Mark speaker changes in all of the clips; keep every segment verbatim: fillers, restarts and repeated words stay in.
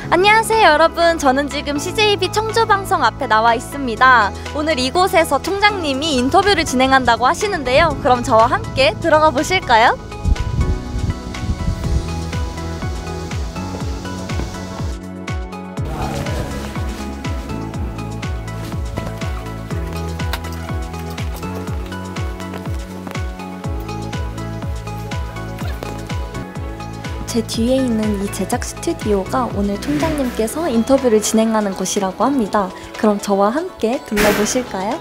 Speaker 1: 안녕하세요 여러분, 저는 지금 씨제이비 청주방송 앞에 나와 있습니다. 오늘 이곳에서 총장님이 인터뷰를 진행한다고 하시는데요, 그럼 저와 함께 들어가 보실까요? 제 뒤에 있는 이 제작 스튜디오가 오늘 총장님께서 인터뷰를 진행하는 곳이라고 합니다. 그럼 저와 함께 둘러보실까요?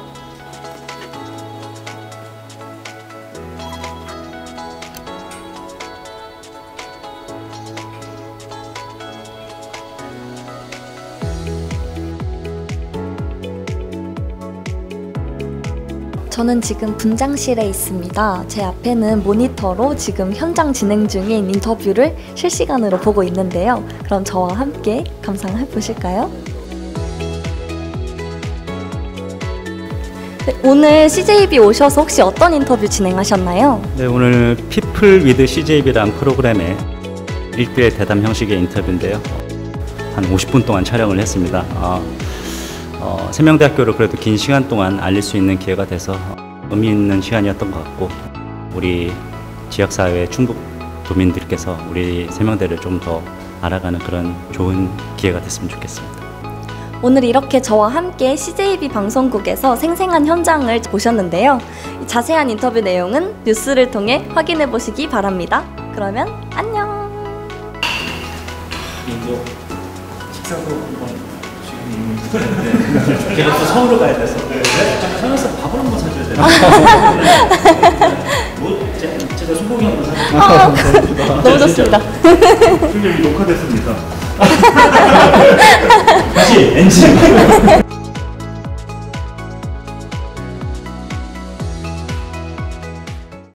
Speaker 1: 저는 지금 분장실에 있습니다. 제 앞에는 모니터로 지금 현장 진행 중인 인터뷰를 실시간으로 보고 있는데요. 그럼 저와 함께 감상해 보실까요? 네, 오늘 씨제이비 오셔서 혹시 어떤 인터뷰 진행하셨나요?
Speaker 2: 네, 오늘 People with 씨제이비라는 프로그램의 일대일 대담 형식의 인터뷰인데요. 한 오십 분 동안 촬영을 했습니다. 어, 어, 세명대학교를 그래도 긴 시간 동안 알릴 수 있는 기회가 돼서 의미 있는 시간이었던 것 같고, 우리 지역사회 충북 도민들께서 우리 세명대를 좀 더 알아가는 그런 좋은 기회가 됐으면 좋겠습니다.
Speaker 1: 오늘 이렇게 저와 함께 씨제이비 방송국에서 생생한 현장을 보셨는데요. 자세한 인터뷰 내용은 뉴스를 통해 확인해 보시기 바랍니다. 그러면 안녕!
Speaker 3: 식사도 한번 네. 제가 또 서울로 가야 돼서 네. 서울에서 밥을 한번 사줘야 되나? 뭐 제가 소고기 한번 사줄게요.
Speaker 1: 아, 너무 좋습니다.
Speaker 3: 지금 녹화됐습니다. 다시 엔진.